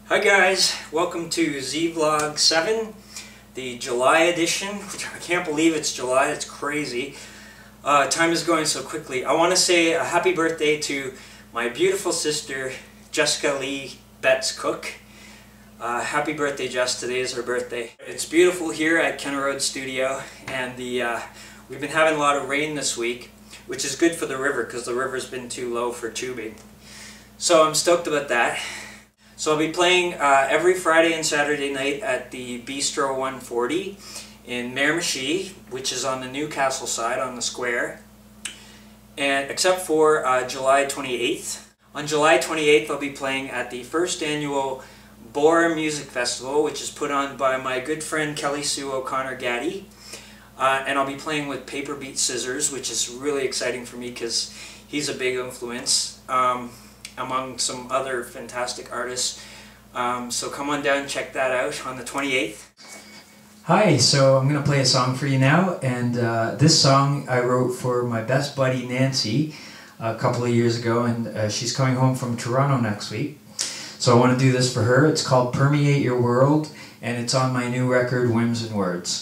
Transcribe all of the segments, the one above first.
Hi guys, welcome to Z-Vlog 7, the July edition. I can't believe it's July, it's crazy. Time is going so quickly. I want to say a happy birthday to my beautiful sister, Jessica Lee Betts Cook. Happy birthday, Jess. Today is her birthday. It's beautiful here at Kenna Road Studio, and we've been having a lot of rain this week, which is good for the river because the river's been too low for tubing. So I'm stoked about that. So I'll be playing every Friday and Saturday night at the Bistro 140 in Miramichi, which is on the Newcastle side on the square, and except for July 28th. On July 28th I'll be playing at the first annual Bora Music Festival, which is put on by my good friend Kelly Sue O'Connor Gaddy, and I'll be playing with Paper Beat Scissors, which is really exciting for me because he's a big influence among some other fantastic artists. So come on down and check that out on the 28th. Hi, so I'm going to play a song for you now, and this song I wrote for my best buddy Nancy a couple of years ago, and she's coming home from Toronto next week. So I want to do this for her. It's called Permeate Your World, and it's on my new record, Whims and Words.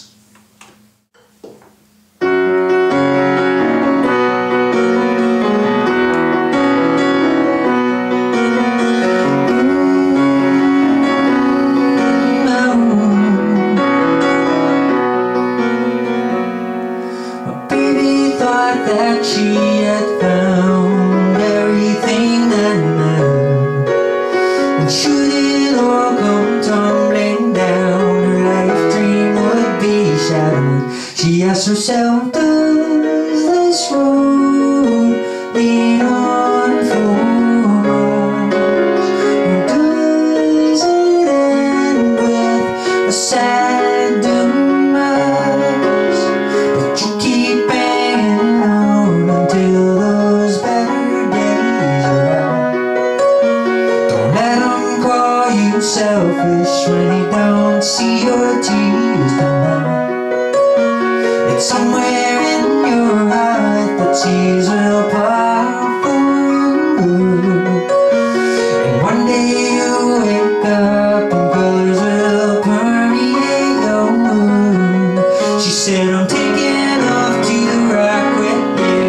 That she had found everything that mattered, and should it all come tumbling down, her life dream would be shattered. She asked herself, does this road lead on for us, or does it end with a sad demise? But you keep until those better days arrive. Don't let them call you selfish when you don't see your tears tonight. It's somewhere in your heart that seas will part for you, and one day you'll wake up and colors will permeate your mood. She said, I'm taking off to the rock with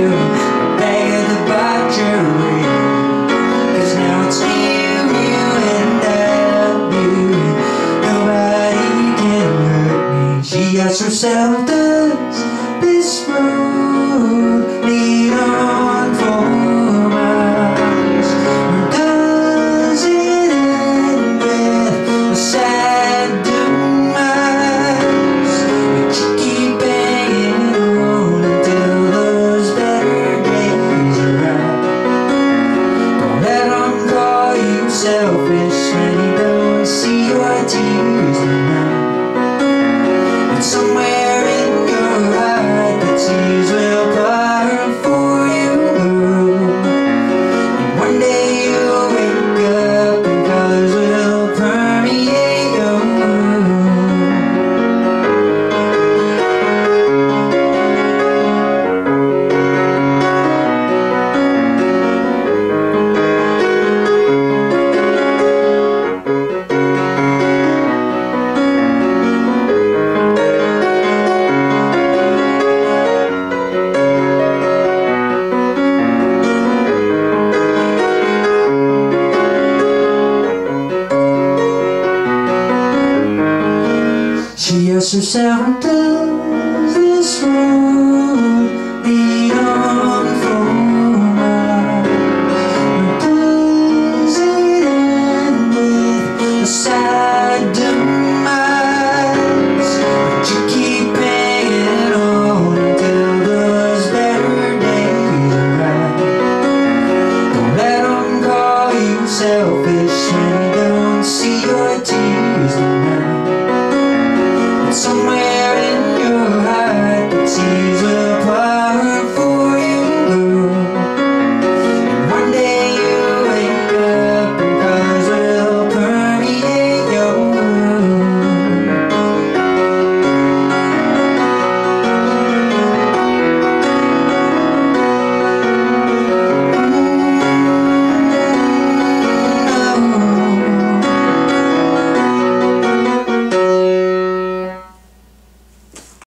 ask herself, does this road lead on for miles, or does it end with a sad demise? But you keep hanging on until those better days arrive. Don't let them call you selfish when you don't see your tears tonight. Somewhere in your heart that seas will part for you, and one day you'll wake up and colors will permeate your mood. She asked herself,